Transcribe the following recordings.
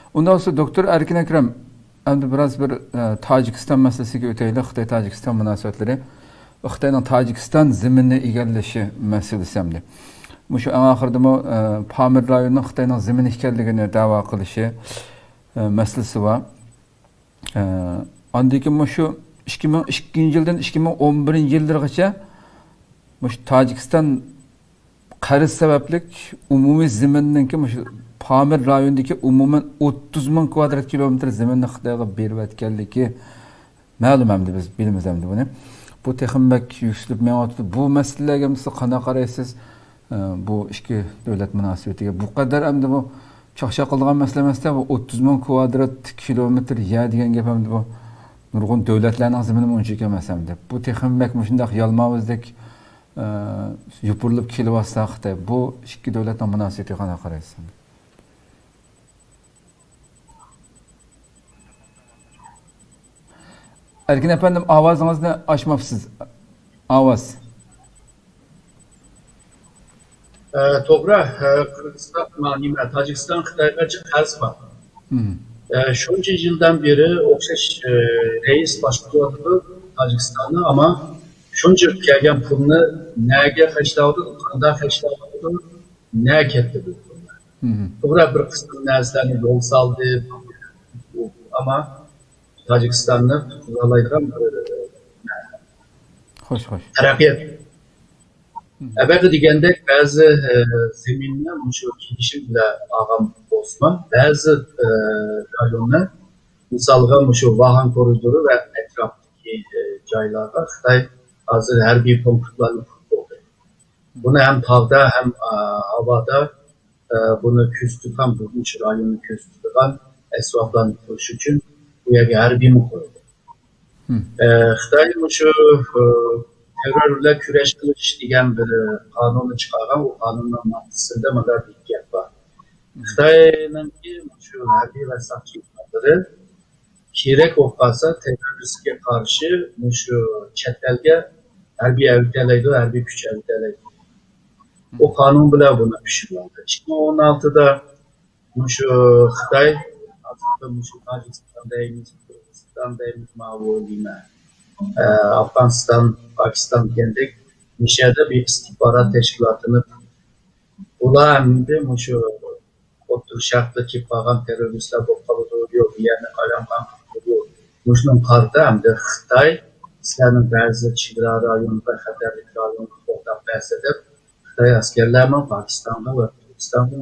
Ondan sonra Doktor Erkin Ekrem, hem biraz bir Tacikistan meselesiga o'taylik. Xitoy-Tojikiston munosabatlari. Xitoyning Tojikiston ziminini egallashi masalasi hamda. Shu eng oxirida Pamir rayonining Xitoyning zimini ekanligini da'vo qilishi masalasi bor. Ondan keyin shu 2002-yildan 2011-yillargacha Tojikiston qarz sabablik umumiy ziminninki Pamir rayonidagi umuman 30 ming kvadrat kilometr ziminni Xitoyga berayotganligi ma'lum hamda biz bilamiz hamda buni. Bu texnik yükselib mevcut. Bu meselelerge siz qanday qaraysiz? Bu iki devlet münasebetiga bu kadar hamda bu çaqşa qilgan mesele emasda bu 30 ming kvadrat kilometr yer degan gap hamda bu nurg'un davlatlarning zimini unchalik emas hamda. Bu texnik shunday yalmavzdek yupurilib kelyapsa Xitoy. Bu ikki davlatning munosabatiga qanday qaraysiz? Erkin efendim, avazınızı açmapsınız. Avaz. To'g'ri, Qirg'iziston, Tojikiston Xitoyga qarz bor. Shuncha yildan beri o'xshash reis boshqaryapti Tojikistonni, ammo shuncha kelgan pulni nega xarjlaydi, qanday xarjlaydi, nega ketdi bu pullar. To'g'ri, bir qism narsalarni yo'l soldi, ammo Tojikistanni qurollaydigan taraqqiyot. Albatta degandek ba'zi zaminni shu kelishim bilan olgan bo'lsa, ba'zi rayonni, misolga shu Vahan koridori va atrofdagi joylarda Xitoy hozir harbiy punktlarni qurdi. Buni ham tog'da, ham havoda buni ko'z tutgan, bu rayonni ko'z tutgan asboblarni qurish uchun bu yerga harbiy qo'ydi. Xitoy shu terörle küreş kılıç degan bir kanunu çıkargan, o kanunun maddesinde bunlar bir gap var. Xitoyninki shu harbiy va saqchilikları kerak bo'lsa teröristga qarshi shu chet elga harbiy avtolaydi, harbiy kuch avtolaydi. O kanun bilan buni pishirdi. 2016'da shu Xitoy shu Tojikistondaymiz, Qirg'izistondaymiz ma'lumotlar Afganistan, Pakistan degandek nishada bir istihbarat teşkilatını ular hamda shu o'tir sharqda kelib qolgan terroristlar bo'lib qoladi, yo'q, yana qalamqon yo'q. Shundan qarta hamda Xitoy sizlarning ba'zi chegara rayonida xatarli rayonda to'xtab bersa deb Xitoy askarlarini Pokistonga va Turkistonga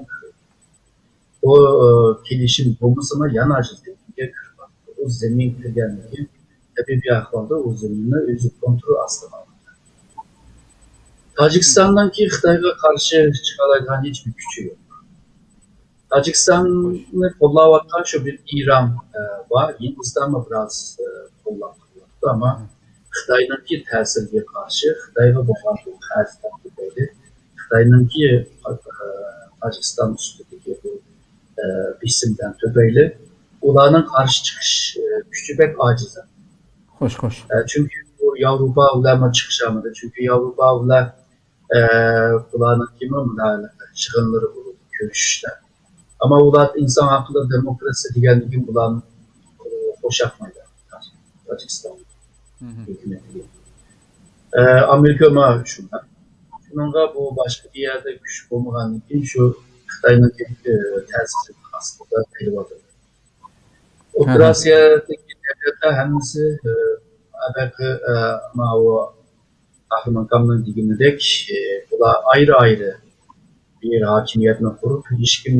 bu kelishim bo'lmasa yana ajizlikka o zemin kirganligi tabii bir ahvalda o zeminini özü kontrol astına aldı. Tacikistan'dan ki Xitoyga karşı çıkarılan hiçbir gücü yok. Tacikistan'ı kollavatkan şu bir İran var. Hindistan'la biraz kollavatdı ama Xitoy'dan ki tesirge karşı Xitoyga boğan bu ters takibiydi. Xitoy'dan ki Tacikistan üstündeki bu bisimden töbeyle onların karşı çıkış gücü pek aciz. Hoş. Çünkü bu Avrupa ulama çıkışamadı. Çünkü Avrupa ular kulağının kimi bunlarla çıkınları bulundu, görüşüşler. Ama ular insan hakları, demokrasi diyenliğin bulan hoş yapmaydı. Tacikistan hükümeti. Amerika ma şunlar. Şununla bu başka bir yerde güç olmadan için şu Xitoy'un tesiri aslında kıyıvadı. Orta Asya'daki devletler hemisi belki o Ahrimankam'ın digindek bula ayrı bir hakimiyetini kurup ilişkin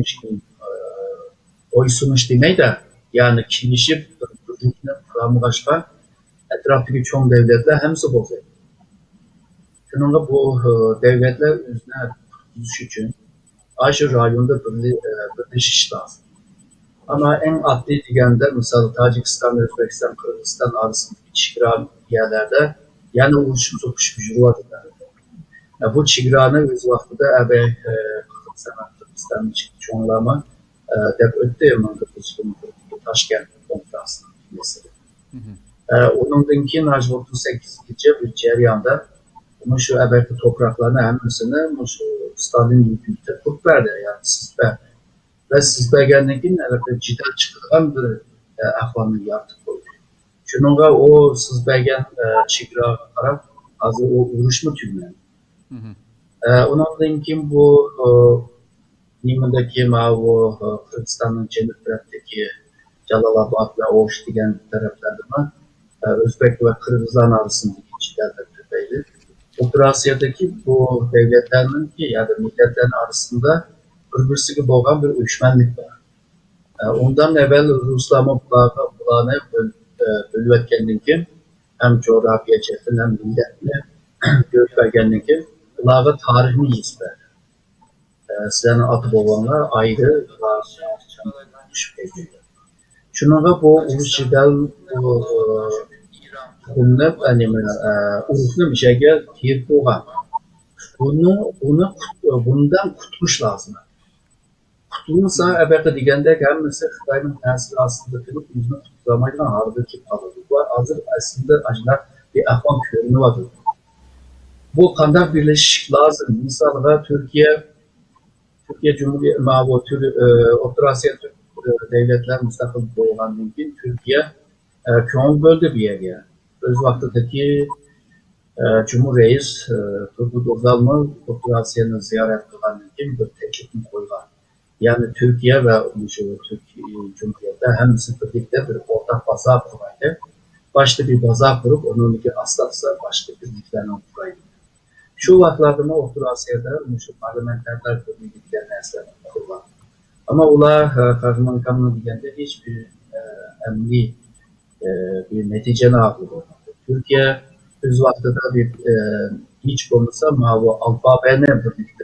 oy sunuş demey de yani kilişip bütününe kuramı başka etraftaki çoğun devletler hemisi bozuyor. Şununla bu devletler üzerine kurtuluş için aşırı rayonda birleşiş lazım. Ama en adli digende mesela Tacikistan, Özbekistan, Kırgızistan arasındaki çiğran yerlerde yani uçuş gücü var. Yani bu çiğranı öz vaxtıda Kırgızistan, Kırgızistan'ın çoğunlama dep ötde Taşkent konferansının mesela. Onundan ki 38 bir ceriyanda şu topraklarına hemsini Stalin yükümlülükte kurt verdi yani siz ver. ve siz belgenden keyin albatta jidal chiqadigan bir ahvolni yaratib qo'ydi. Shuningga o siz belgen chegaraga qarab hozir o urushni tugmadi. Ondan keyin bu nimandagi bu Qirg'izistonning janub tarafidagi Jalolobod va O'sh degan taraflarda O'zbek va Qirg'izlar orasindagi jidallar ko'paydi. O'rta Osiyodagi bu davlatlarning ya da millatlar arasında bir-birisiga bo'lgan bir o'chmanlik bor. Ondan evvel Ruslarni bularni bölüp etkendan keyin hem coğrafya jihatdan hem millatni ko'rib bergandan keyin ularga tarixni yezib berdi. Sizlarni ota bobolar ayrı Shuningga bu urush jidal bunlar urug'ni mishaga terib qo'ygan. Bundan qutuluş lazım. Qutulmasa albatta degandek hammasi Xitoyning ta'siri ostida turib o'zini qutulamaydigan holga kelib qoladi. Bu hozir aslida shunaqa bir ahvol ko'rinyapti. Bu qanday birlashish lozim? Misolga Turkiya Cumhuriyeti O'rta Osiyo devletler müstakil bo'lgandan keyin Turkiya ko'ngil bo'ldi bu yerga. O'z vaqtidagi Cumhurreis Turgut Özal'ni O'rta Osiyoni ziyorat qilgandan keyin bir taklifni qo'ygan. Yani Türkiye ve Türkiye Cumhuriyeti hemisi birlikte bir ortak pazar kuraydı. Başta bir pazar kurup onunki aslatsa başka birliklerini kuraydı. Şu vaktlarda Orta Asya'da şu parlamenterler birliklerine esnaf kuruldu. Ama ular Kazmankanlı diyende hiçbir emni bir neticene aldı. Türkiye öz vaktida bir hiç olmasa bu alfabeyle birlikte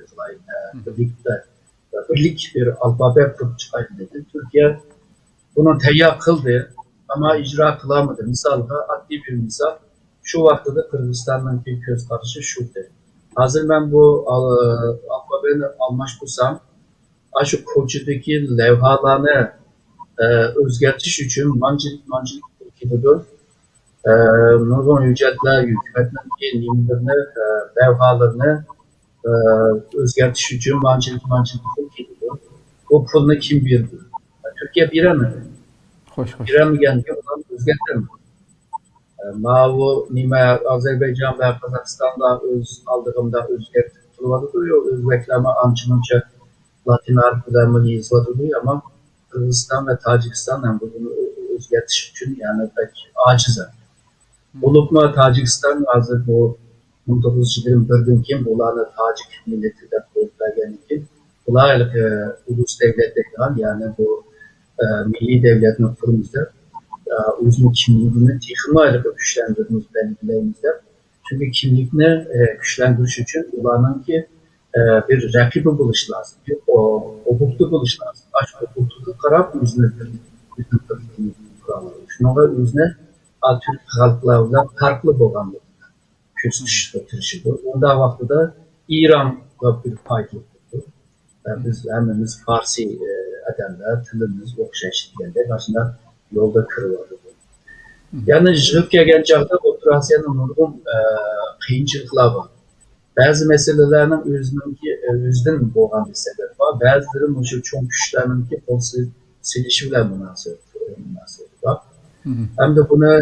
birlik bir alfabe kurup çıkardı dedi. Türkiye bunu teyyap kıldı ama icra kılamadı. Misalda adli bir misal şu vaktida Kırgızistan'ın bir göz karışı şuydu. Hazır ben bu alfabeyle almış bulsam şu Koçu'daki levhalarını özgertiş için mancılık ülkededir. Nurgun ücretler hükümetinin nimetlerini, levhalarını özgertiş için mancılık ülkededir. Bu pulunu kim birdi? Türkiye bire mi? Bire mi geldi? Ondan özgertir mi? Bu nime Azerbaycan ve Kazakistan'da aldığımda özgertir tutulmadı duruyor. Özbeklerime amçımınca Latin harflerimi yazıladı duruyor ama Kırgızistan ve Tacikistan'dan bunu özgertiş için yani pek acize. Olupma Tacikistan hazır bu 1921'den kim bulanı Tacik milleti de kurulduğundan kim bulaylık ulus devletleri yani bu milli devletin kurumuzda uzun kimliğini tekniğiyle güçlendirdiğimiz belirlerimizde. Çünkü kimliğini güçlendiriş için ulanın ki bir rakibi buluş lazım, bir obuklu buluş lazım. Aşk obuklu karab üzerine şuna üzerine Türk halklarla farklı boğanlık küçültüşü bu. Onda vaxtıda İran'la bir paylaşıldı. Biz hemimiz Farsi adamlar, tilimiz okşayış digende başında yolda kırıldı. Yani jığıp gelgen çağda Orta Asya'nın nurgun kıyınçılıklar var. Bazı meselelerin özden boğan bir sebep var. Bazıları şu çok güçlerinin ki silişiyle münasebet var. Hem de buna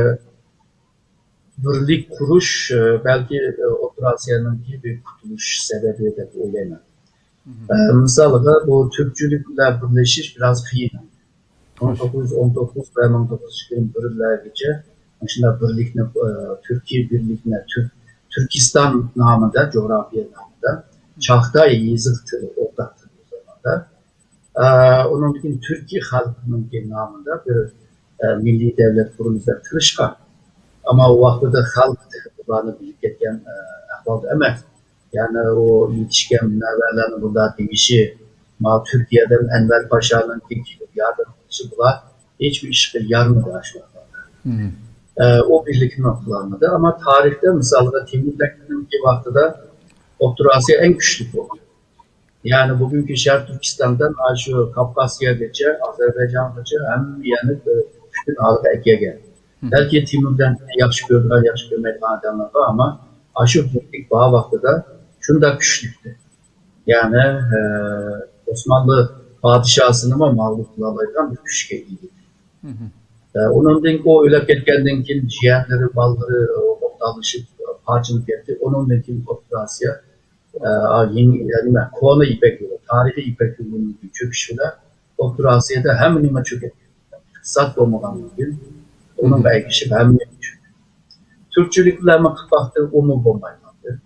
birlik kuruş belki Orta Asya'nın bir kurtuluş sebebi de olayına. Mesela bu Türkçülükle birleşiş biraz kıyın. 1919 ve 1921'lerce aslında birlikle Türkiye birlikle Türkistan namında, coğrafya namında Çağatay yazıktır, ortaktır o zaman da. Onun için Türkiye halkının namında bir milli devlet kuruluşu tırışkan. Ama o vaxtda halk bunları bilip ketken ahvalda emas. Yani o yetişken münevverlerin burada deyişi, Türkiye'den Enver Paşa'nın yardımcısı bunlar hiçbir işgal yarmadı aşağıda. O birlikin noktalanmadı ama tarihte mesela Timurlenki'nin ki vaxtıda Orta Asya en güçlü oldu. Yani bugünkü Şərq Türkistan'dan şu Kafkasya'daca, Azerbaycan'daca hem yani bütün halka ekiye geldi. Belki Timur'dan yaxşı görürler, yaxşı görmediği adamlar var ama aşı birlik bağ vaxtıda şunu da güçlüktü. Yani Osmanlı padişahsını mı mağlup kılalaydan bir küçük eğildi. Onun denk o öyle ketkendan keyin ciğerleri, balları alışıp parçalık etti. Onun denk operasya yani konu İpek yolu, tarihi İpek yolunun çöküşüyle operasyada hem nime çöküyor. Sat olmadan mümkün. Onun belki hem nime çöküyor. Türkçülüklerime baktı onu bombaylandı.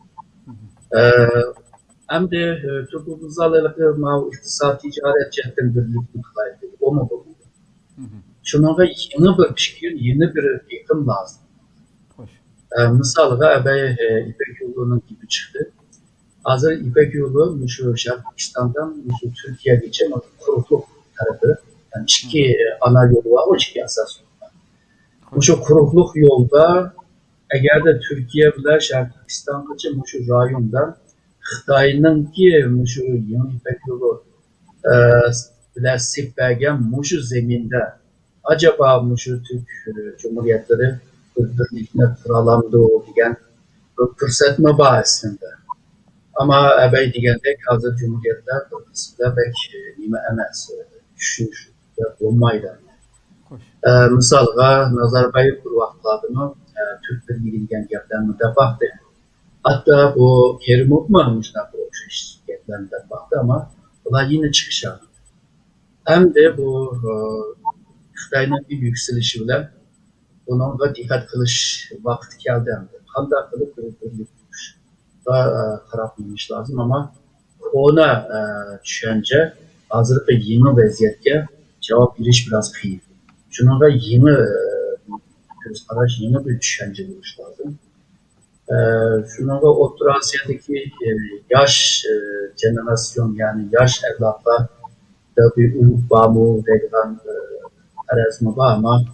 Hem de toplumsal iktisat ticaret cehdin birlikte kılaydı. O mu bu? Şununla yeni bir fikir, yeni bir eğitim lazım. Mesela İpek yolunun gibi çıktı. Hazır İpek yolu şu Şarkıstan'dan şu Türkiye'ye geçen kurukluk tarafı. Yani iki ana yolu var, o iki asas yolu var. Şu kurukluk yolda eğer de Türkiye bile Şarkıstan'da şu rayondan Xitay'ın ki şu yeni İpek yolu bile sipbergen şu zeminde acaba şu Türk Cumhuriyetleri birlikte kuralandı diyen fırsat mı var aslında? Ama ebey digende hazır Cumhuriyetler dolayısıyla belki nime emez düşünür olmaydı. Misalga Nazarbayev bir vaxtlarını Türk Birliği diyen gaplarını da baktı. Hatta bu Kerimov mu almışlar bu gaplarını da baktı ama bunlar yine çıkış aldı. Hem de bu Xitay'ın bir yükselişi bile bununla dikkat kılış vakti geldi hem de. Kanda kılıp birlik da taraflanmış lazım ama ona düşünce hazırlıkla yeni vaziyette cevap veriş biraz kıyım. Şununla yeni göz araç yeni bir düşünce buluş lazım. Şununla Orta Asya'daki yaş jenerasyon yani yaş evlatlar da bir umut bağımı dediğin arazma var ama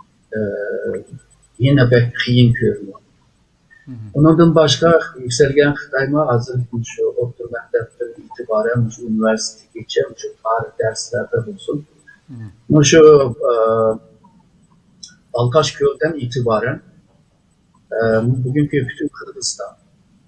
yine pek kıyım görünüyor. Ondan başka yükselgen Xitay'ma hazırlıkmış şu Orta Mektep'ten itibaren şu üniversite geçen şu tarih derslerde bulsun. Şu Balkaşköy'den itibaren bugünkü bütün Kırgızistan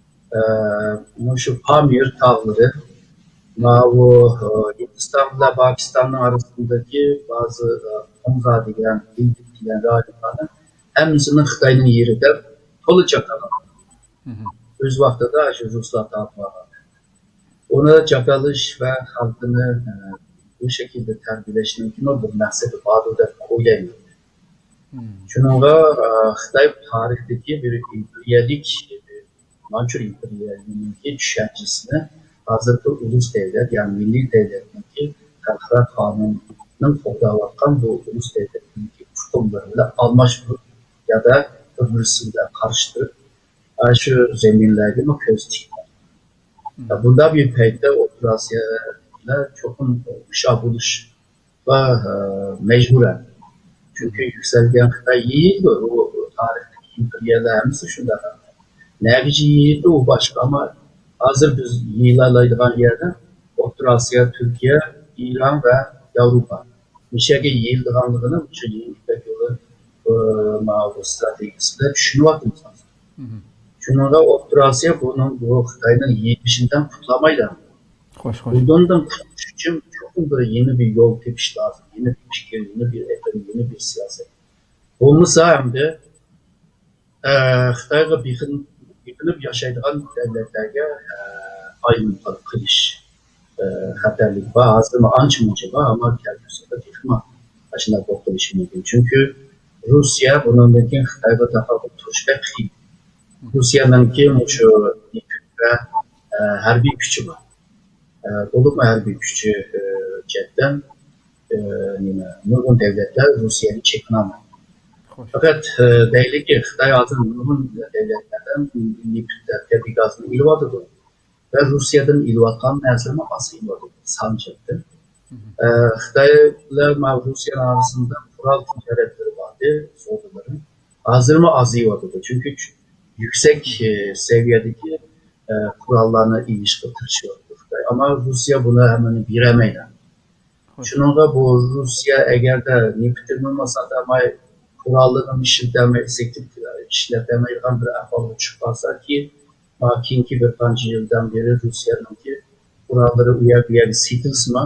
şu Pamir tağları bu Hindistan'la Pakistan'ın arasındaki bazı Hamza diyen, Dindik diyen rahiplerden hemsinin Xitay'ın yeri de Tolu çakalı. Öz vaxtda da Ruslar tarafı ona çapalış ve halkını bu şekilde terbiyeleşmek için o bir məhsəbi vadı koyamıyor. Şununla Xitay tarihteki bir imperialik, Mançur imperialinin düşüncesine hazırda ulus devlet yani milli devletindeki Kalkara Kanunu'nun fotoğraflanan bu ulus devletindeki tutumlarıyla almaş ya da öbürsüyle karıştırıp şu zeminlerde mi köztük. Bunda bir peyde operasyayla çok uşağı buluş ve mecburen. Çünkü yükselgen Xitay iyiydi o tarihteki imperiyalarımızı şundan. Nevici iyiydi o başka ama hazır biz yiyilalaydıgan yerden Orta Asya, Türkiye, İran ve Avrupa. Nişege yiyildiğanlığını şu yeni İpek yolu mağdur stratejisiyle düşünüyoruz. Şununla Orta Asya bunun bu Xitay'ın yiyişinden kutlamayla. Bundan kurtuluş için çok bir yeni bir yol tepiş lazım. Yeni bir fikir, yeni bir ekonomi, yeni bir siyaset. Olmasa hem de Xitay'a yıkılıp yaşaydığın devletlerge ayrımcılık kılış xəterlik var. Hazırda ançımıcı var ama kendisi de yıkma başına kurtuluş mümkün. Çünkü Rusya bunundaki Xitay'a daha bir turşka kıyım. Rusya'nın ki şu harbi gücü var. Olup harbi gücü cidden nurgun devletler Rusya'yı çekmem. Fakat belli ki Xitay hazır nurgun devletlerden tabi gazını ilvadıdır. Ve Rusya'dan ilvatkan nezleme bası ilvadıdır. Sancıktır. Xitay ile Rusya'nın arasında kural ticaretleri vardı. Sorduların. Hazır mı azı ilvadıdır. Çünkü yüksek seviyedeki kurallarına ilişki taşıyor. Ama Rusya bunu hemen bilemeyle. Şununla bu Rusya eğer de nipitirmemasa da ama kurallarının işletmeyi bir ahvalı çıkarsa ki makinki bir kancı yıldan beri Rusya'nın ki kuralları uyar bir sitilsme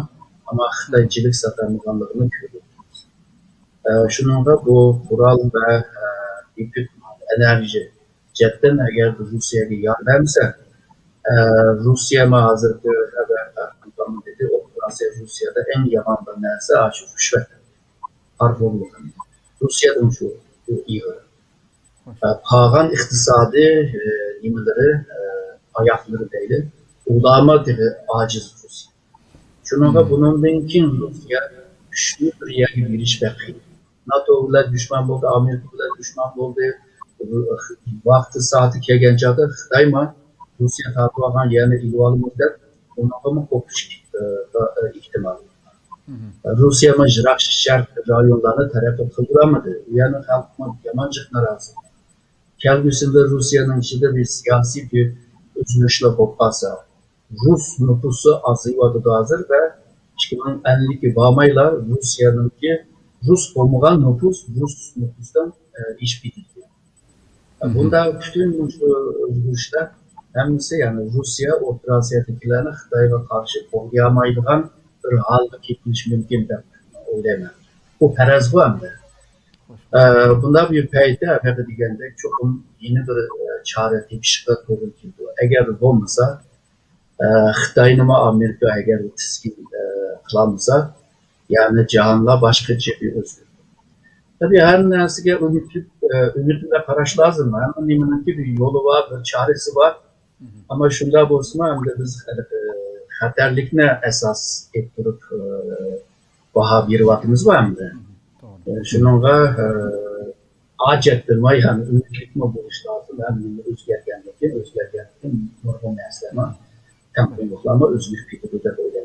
Ama Xitaychilik satanlıqanlığını görüyoruz. Şununla bu Ural ve ipik enerji cidden eğer Rusya'ya yardımsa Rusya mı hazırdı haber dedi operasyon Rusya'da en yaman nerse aşı rüşvet harbolluğu. Rusya'dan şu iyi. Pagan iktisadi nimeleri ayakları değil. Ulama dili aciz Rusya. Şununla bunun mümkün Rusya güçlü bir yer gibi giriş bekliyor. NATO ile düşman oldu, Amerika ile düşman oldu. Vakti saati kelgençada Xitayma Rusya tarafı olan yerine ilvalı müddet onunla kopuş ihtimali. Rusya mı Jirak şart rayonlarına tarafı kıldıramadı. Yani halkma yamancık narazı. Kelgüsünde Rusya'nın içinde bir siyasi bir üzülüşle kopasa. Rus nüfusu azıyvadı da hazır ve 2050'ki bağmayla Rusya'nınki Rus olmayan nüfus Rus nüfustan iş bitirdi. Bunda bütün özgürlükler hemisi yani Rusya Orta Asya'dakilerine Xitay'a karşı kollayamaydıgan bir halde gitmiş mümkün de öyleme. Bu perez bu hem de. Bunda bir peyde efendim digende çok yeni bir çare tepişikler doğru kildi. Eğer bu olmasa Xitay'ın Amerika eğer tiskin kılamasa yani cihanla başka bir özgürlük. Tabii her nesine ümitle paraş lazım. Ama nimenin bir yolu var, bir çaresi var. Ama şunda bolsun hem de biz xatarlikne esas ettirip baha bir vaktimiz var hem de. Şununla acettirme yani ümitlikme buluş lazım. Hem de özgergenlikin normal mesleme temkinliklama özgür fikri de böyle.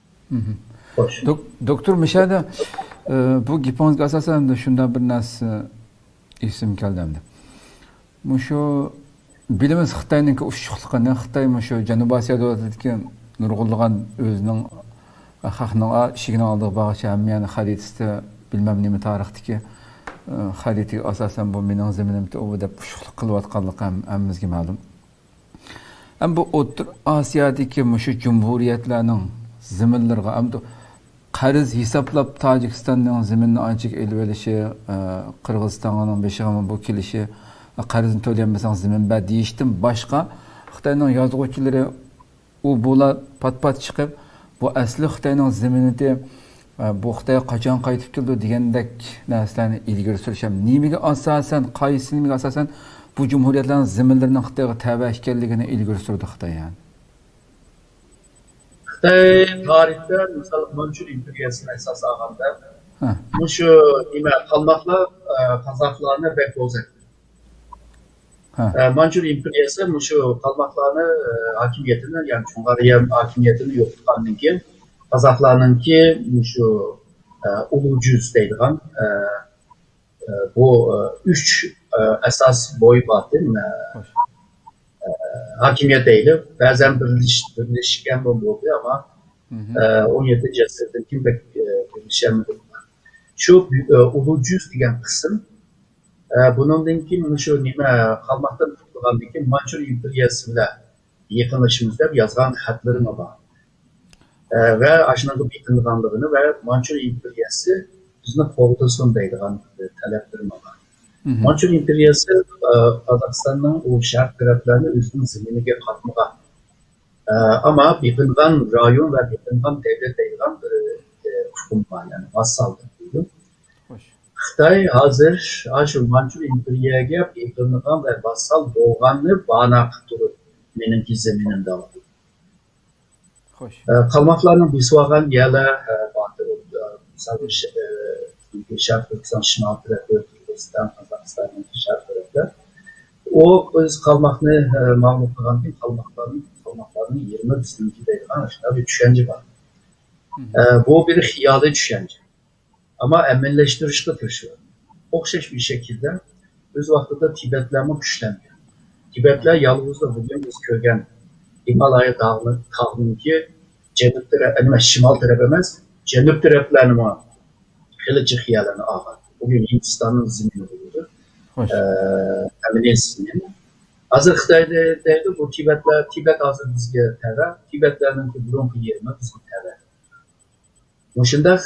Doktor Mişada bu gipongga asosan da shundan bir narsa esim keldimdi. Mushu bilimiz Xitoyningki ushuqliqini Xitoy mushu Janubiy Osiyo davlatidagi nurg'unlagan o'zining haqning ishigini oldiga bag'isha ham yani xaritasida bilmem nima tarixdagi xaritaga asosan bu mening zaminimda u deb ushuqliq qilayotganligi hammamizga ma'lum. Ham bu O'rta Osiyodagi mushu jumhuriyatlarning zaminlariga hamda qarz hisoblab Tojikistonning zaminini anchak elib olishi, Qirg'izistonning beshig'imi bu kelishi, qarzni to'lamasang zamin ba deyishdan boshqa Xitoyning yozuvchilari u bo'la pat-pat chiqib, bu asli Xitoyning zaminida bu Xitoy qachon qaytib keldi degandek narsalarni ilgari surisham. Nimaga asosan, qaysi nimaga asosan bu jumhuriyatlarning zaminlarining Xitoyga tava ekanligini ilgari surdi Xitoy yani. Tarihte mesela Mançur İmperiyası'nın esas ağamda bu şu kalmakla Kazaklarına bek olacak. Mançur İmperiyası bu şu kalmaklarını hakimiyetini yani Çongariya hakimiyetini yok tutanın ki Kazaklarının ki bu şu ulucuz deydiğim bu üç esas boy batı hakimiyet değil. Bazen birleşken oluyor ama 17 cesaretin kim birleşemedi. Şu ulucuz diyen kısım bunun ki şu nime kalmaktan tutulandaki Mançur İmperiyası'yla yakınlaşımızda yazgan hatlarına var. Ve aşınlığı yakınlığını ve Mançur İmperiyası bizden kovutasındaydı taleplerine var. Mançur İmperiyası Kazakistan'ın o şart taraflarını üstün zeminine katmaya ama yakından rayon ve yakından devlet deyilən hukum var yani vassaldır diyor. Xitay hazır aşı Mançur İmperiyaya yakından ve vassal boğanını bana kıtırır menimki zemininde var. Kalmaklarının bisvagan yerler vardır. Mesela Şarkı Türkistan Şimal tarafı Kazakistan'ın şart tarafı. O öz kalmakını malum kılan ki kalmaklarının 20 üstündeki deyilən aşağıda bir düşünce var. Bu bir hiyali düşünce. Ama emmelleştirişte taşıyor. Okşaş bir şekilde öz vaxtında Tibetlerine güçleniyor. Tibetler yalnızda bugün biz kögen Himalaya dağının ki cenub tarafı, şimal tarafı emez, cenub taraflarını var. Kılıcı hiyalarını ağır. Bugün Hindistan'ın zimini oluyordu. Eminensinin. Hazır Xitay'da bu Tibet hazır bizge terör. Tibetlerinin ki burunki yerine bizim terör. Muşunda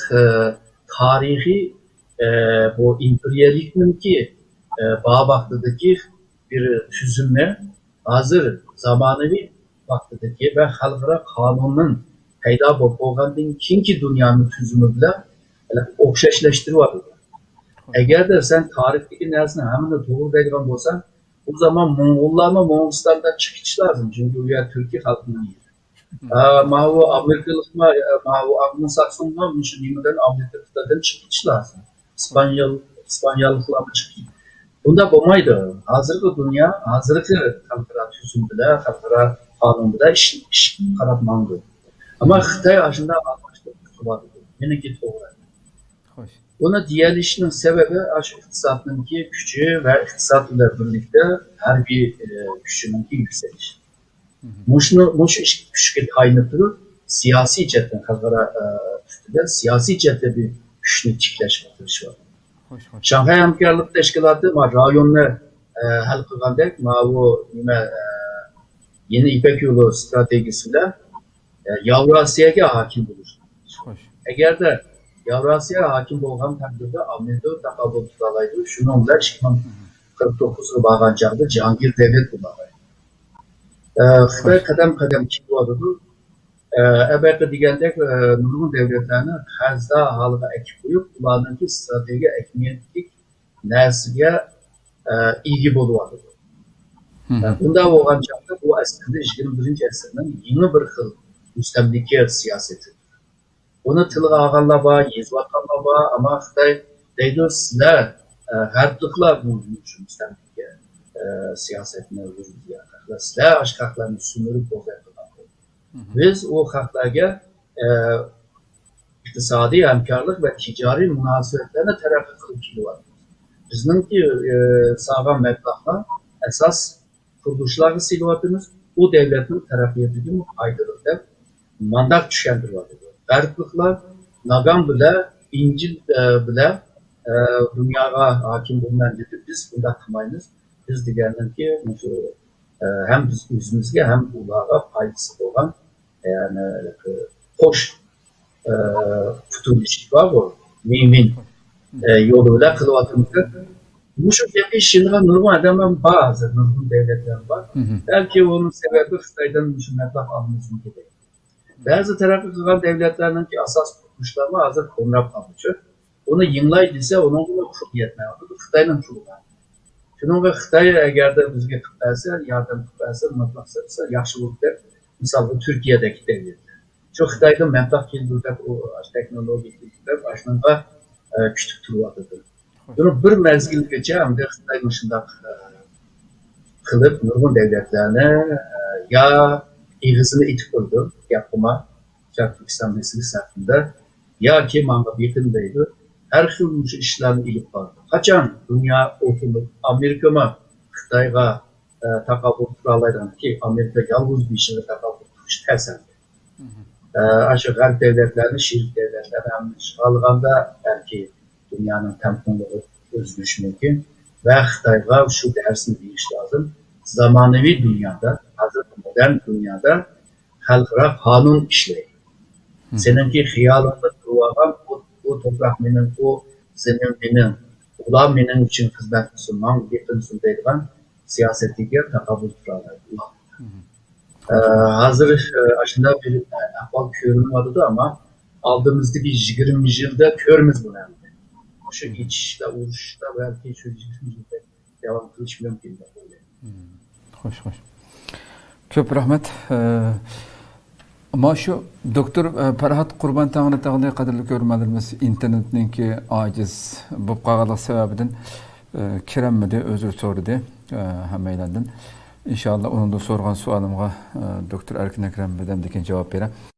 tarihi bu imperializmin ki bağ vaxtıdaki bir tüzümle hazır zamanıvi vaxtıdaki ve halkara kanunun peyda bolğandan keyinki dünyanın tüzümü bilen okşaşlaştırıp eğer de sen tarihteki nersini hemen de doğru deydigan bolsan, o zaman Moğollarla Moğolistan'dan çıkış lazım. Çünkü bu yer Türkiye halkının yeri. Mahu Amerikalıkma, mahu Anglo-Saksonlar, şu nimeden Amerikalıklardan çıkış lazım. İspanyoluklar mı çıkıyor? Bunda olmaydı. Hazırki dünya, hazırki halkara tüzüm bile, halkara kanun bile iş karatmandı. Ama Xitay aslında anlaştığı vardı. Yine ki doğru. Buna diyalişinin sebebi aşk iktisatınınki gücü ve iktisatla birlikte her bir gücününki yükseliş. Muş iş güçke kaynakları siyasi cetten halkara üstünde siyasi cette bir güçlü çiftleşmesi var. Şanghay Hamkarlık Teşkilatı rayonla hal kılgandek bu yeni İpek Yolu stratejisiyle Yavrasya'ya hakim bulur. Eğer de Yavrasya'ya hakim olan takdirde Amerika takabül tutalaydı. Şunu onlar 2049'u bağlanacağında Cihangir devlet kullanıyor. Xitay kadem çıkıyordu. Elbette digende nurgun devletlerine hazda halıga ekip koyup bunlarınki strateji ekmiyetlik nesliye ilgi buluyordu. Bunda olğancaqda bu aslında 21. əsrinin yeni bir xil müstəmlike siyaseti. Onu tılığa ağanla var, yezvatkanla var ama Xitay deydi sizler Qərbliklər bu müstəmlike siyasetini yürütüyor. Sizler aşk haklarını sümürüp bozardılar. Biz o haklarga iktisadi hemkarlık ve ticari münasebetlerine tarafı kılıp kiliyoruz. Bizimki sağlam meblağlar esas kuruluşları silüetimiz o devletin tarafiyetini aydırırdı. Mandat düşendirdi. Qərbliklər Nagam bile, İncil bile dünyaya hakim bulunan dedi. Biz bunda kılmayız. Biz diğerinin ki hem biz yüzümüzge hem bunlara faydası olan yani hoş futbolist var bu. Mümin yoluyla kılvatımızda. Bu şekilde şimdi nurgun adamın bazı nurgun devletler var. Belki onun sebebi Xitay'dan meblağ almasın gibi. Bazı tarafı kılan devletlerinin ki asas kuruluşları hazır konrap almışır. Onu yığılaydıysa onun bunu kuruliyetine alır. Xitay'ın kuruluşları. Çünkü Xitay eğer de bizge kıtlarsa, yardım kıtlarsa, meblağ yaxşı olur der. Mesela Türkiye'deki devletler. Çok Xitay'da meblağ kildirde o teknoloji kildirde başında küçük turvadıdır. Bunu bir mezgilgece hem de Xitay'ın dışında kılıp nurgun devletlerine ya ilgisini itip koydu yapıma Türkistan meselesi hakkında ya ki manga yakındaydı. Her türlü işlerini ilip vardı. Kaçan dünya oturup Amerika'ma Xitay'a takabül turalaydan ki Amerika yalnız bir işine takabül tutuş tersen. Aşağı Garp devletlerini, şirik devletlerini almış. Alganda belki dünyanın temponları özgürlüş mümkün. Ve Xitay'a şu dersini biliş lazım. Zamanevi dünyada, hazır modern dünyada halkara kanun işleyi. Seninki hıyalında durulan o toprak benim, o zemin benim, ulan benim için hizmet sunmam, yakın sundayılan siyasetiyle takabül turalaydı. Hazır aşında bir ahval körünün adıdır ama aldığımızdaki 20 yılda körümüz bu önemli. Şu geçişle, uğraşla belki şu 20 yılda devam kılış mümkün. Hoş. Köp rahmet. Ama şu doktor Ferhat Qurban Tanrı tağlıya kadarlı görmediğimiz internetninki aciz bu qağalık sebebinden kiremmedi, özür sordu hameylerden. İnşallah onun da sorgan sualımğa doktor Erkin Ekrem bedemdeki cevap verir.